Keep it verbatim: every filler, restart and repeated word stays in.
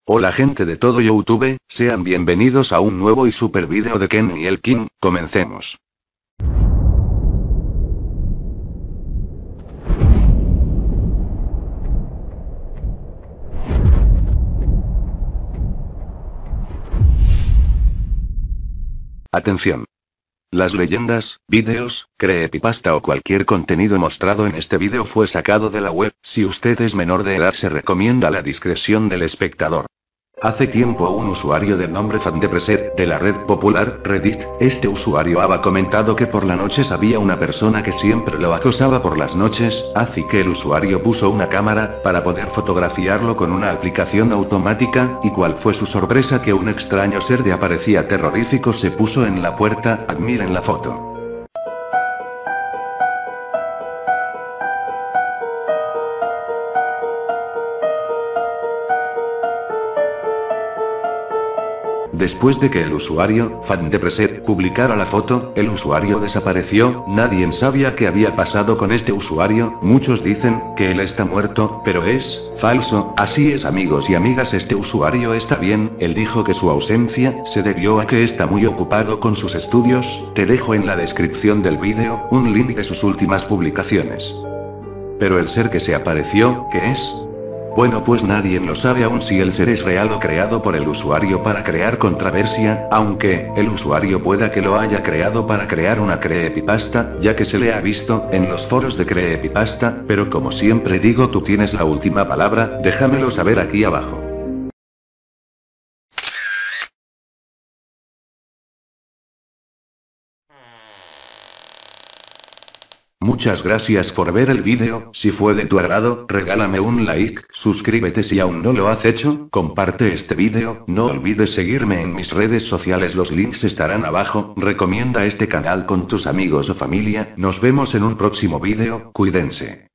Hola gente de todo YouTube, sean bienvenidos a un nuevo y super vídeo de Ken y el King, comencemos. Atención. Las leyendas, vídeos, creepypasta o cualquier contenido mostrado en este vídeo fue sacado de la web. Si usted es menor de edad se recomienda la discreción del espectador. Hace tiempo un usuario del nombre FanDepreset, de la red popular Reddit, este usuario había comentado que por las noches había una persona que siempre lo acosaba por las noches, así que el usuario puso una cámara, para poder fotografiarlo con una aplicación automática, y cuál fue su sorpresa que un extraño ser de apariencia terrorífico se puso en la puerta. Admiren la foto. Después de que el usuario, FanDepreset, publicara la foto, el usuario desapareció. Nadie sabía qué había pasado con este usuario. Muchos dicen que él está muerto, pero es falso. Así es, amigos y amigas, este usuario está bien. Él dijo que su ausencia se debió a que está muy ocupado con sus estudios. Te dejo en la descripción del vídeo un link de sus últimas publicaciones. Pero el ser que se apareció, ¿qué es? Bueno, pues nadie lo sabe aún si el ser es real o creado por el usuario para crear controversia, aunque el usuario pueda que lo haya creado para crear una creepypasta, ya que se le ha visto en los foros de creepypasta, pero como siempre digo, tú tienes la última palabra, déjamelo saber aquí abajo. Muchas gracias por ver el vídeo. Si fue de tu agrado, regálame un like, suscríbete si aún no lo has hecho, comparte este vídeo, no olvides seguirme en mis redes sociales, los links estarán abajo, recomienda este canal con tus amigos o familia, nos vemos en un próximo vídeo, cuídense.